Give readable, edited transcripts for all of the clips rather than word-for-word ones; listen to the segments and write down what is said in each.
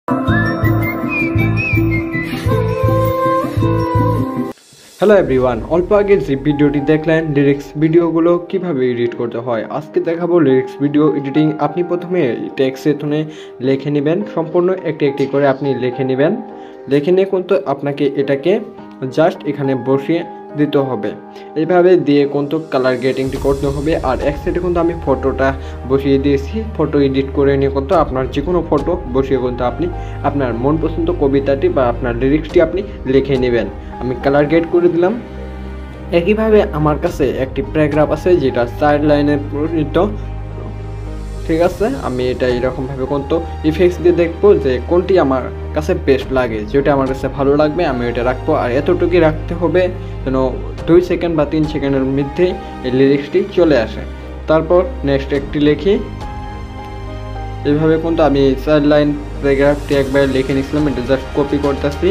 Hello everyone, অল্প আগে যে ভিডিওটি দেখলেন লিরিক্স ভিডিওগুলো কিভাবে এডিট করতে হয়, আজকে দেখাবো লিরিক্স ভিডিও এডিটিং। আপনি প্রথমে টেক্সটে লিখে নেবেন, সম্পূর্ণ একটি একটি করে আপনি লিখে নেবেন। লিখে নিয়ে কিন্তু আপনাকে এটাকে জাস্ট এখানে বসিয়ে দিতে হবে। এইভাবে দিয়ে কিন্তু কালার গ্রেডিংটি করতে হবে। আর এক সাইডে কিন্তু আমি ফটোটা বসিয়ে দিয়েছি। ফটো এডিট করে নিয়ে কিন্তু আপনার যে কোনো ফটো বসিয়ে কিন্তু আপনি আপনার মন পছন্দ কবিতাটি বা আপনার লিরিক্সটি আপনি লিখে নেবেন। আমি কালার গ্রেড করে দিলাম। একইভাবে আমার কাছে একটি প্যারাগ্রাফ আছে যেটা 4 লাইনে পরিণত, ঠিক আছে। আমি এটা এরকমভাবে কিন্তু ইফেক্টস দিয়ে দেখবো যে কোনটি আমার কাছে বেস্ট লাগে, যেটা আমার কাছে ভালো লাগবে আমি এটা রাখবো। আর এতটুকুই রাখতে হবে যেন 2 সেকেন্ড বা 3 সেকেন্ডের মধ্যে এই লিরিক্সটি চলে আসে। তারপর নেক্সট একটি লিখি। এইভাবে কিন্তু আমি 4 লাইন প্যারাগ্রাফটি একবার লিখে নিয়েছিলাম, এটা জাস্ট কপি করতেছি।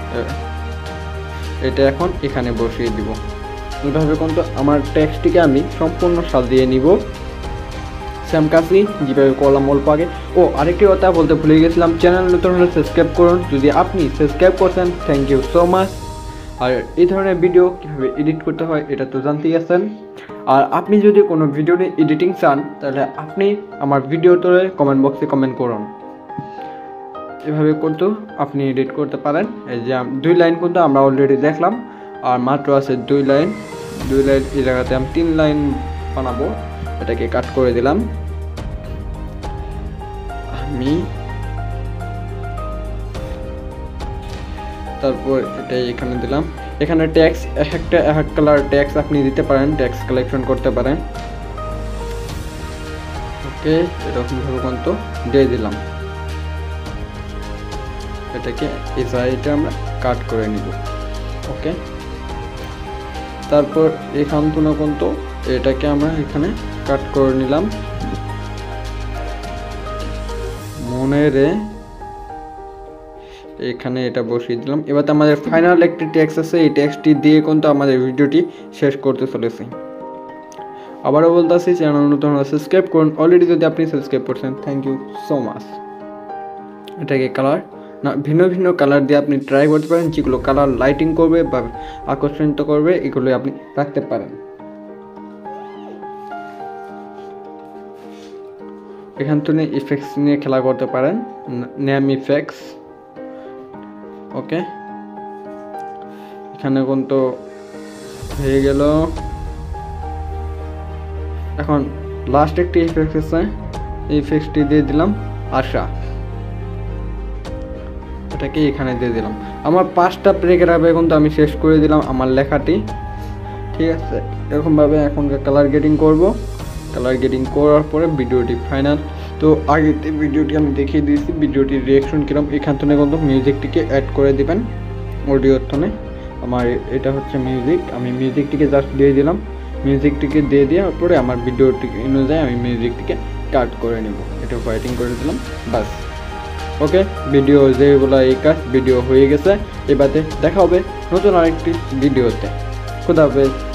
এটা এখন এখানে বসিয়ে দিব। এইভাবে কিন্তু আমার টেক্সটটিকে আমি সম্পূর্ণ সাজিয়ে নিব সেম কাজই যেভাবে করলাম অল্প আগে। ও আরেকটি কথা বলতে ভুলে গেছিলাম, চ্যানেল নতুন হলে সাবস্ক্রাইব করুন। যদি আপনি সাবস্ক্রাইব করছেন থ্যাংক ইউ সো মাচ। আর এই ধরনের ভিডিও কীভাবে এডিট করতে হয় এটা তো জানতেই আছেন। আর আপনি যদি কোনো ভিডিও এডিটিং চান তাহলে আপনি আমার ভিডিওতে কমেন্ট বক্সে কমেন্ট করুন। এভাবে কিন্তু আপনি এডিট করতে পারেন। এই যে 2 লাইন কিন্তু আমরা অলরেডি দেখলাম, আর মাত্র আছে 2 লাইন। এই জায়গাতে আমি 3 লাইন বানাবো। এটাকে কাট করে দিলাম আমি। তারপর এটা এখানে দিলাম। এখানে ট্যাক্স এক কালার ট্যাক্স আপনি দিতে পারেন, ট্যাক্স কালেকশন করতে পারেন। ওকে, এরকমভাবে কিন্তু দিয়ে দিলাম। এটাকে এই সাইডে আমরা কাট করে নিব। ওকে, তারপর এখান থেকে কিন্তু এটাকে আমরা এখানে কাট করে নিলাম। মনে রে এখানে এটা বসিয়ে দিলাম। এবার আমাদের ফাইনাল একটি টেক্সট আছে, এই টেক্সটটি দিয়ে কিন্তু আমাদের ভিডিওটি শেষ করতে চলেছি। আবারও বলতেছি, চ্যানেল নতুন হলে সাবস্ক্রাইব করুন। অলরেডি যদি আপনি সাবস্ক্রাইব করছেন থ্যাংক ইউ সো মাচ। এটাকে কালার ভিন্ন ভিন্ন কালার দিয়ে আপনি ট্রাই করতে পারেন, যেগুলো কালার লাইটিং করবে বা আকর্ষণিত করবে এগুলো আপনি রাখতে পারেন। এখান থেকে ইফেক্টস নিয়ে খেলা করতে পারেন, নেম ইফেক্টস। ওকে, এখানে কিন্তু হয়ে গেল। এখন লাস্ট একটি ইফেক্টস আছে, এই ইফেক্টসটি দিয়ে দিলাম আশা। এটাকে এখানে দিয়ে দিলাম। আমার 5টা প্যারাগ্রাফে কিন্তু আমি শেষ করে দিলাম আমার লেখাটি, ঠিক আছে। এরকমভাবে এখন কালার গ্রেডিং করব। কালার গ্রেডিং করার পরে ভিডিওটি ফাইনাল। তো আগেতে ভিডিওটি আমি দেখিয়ে দিয়েছি ভিডিওটির রিয়াকশন কিরকম। এখান থেকে কিন্তু মিউজিকটিকে অ্যাড করে দিবেন অডিওর থনে। আমার এটা হচ্ছে মিউজিক, আমি মিউজিকটিকে জাস্ট দিয়ে দিলাম। মিউজিকটিকে দিয়ে দেওয়ার পরে আমার ভিডিওটি অনুযায়ী আমি মিউজিকটিকে কাট করে নেব। এটা ফাইটিং করে দিলাম, বাস। ওকে, ভিডিও যেগুলো এই কাজ ভিডিও হয়ে গেছে। এবারে দেখা হবে নতুন আরেকটি ভিডিওতে। খুদা হাফেজ।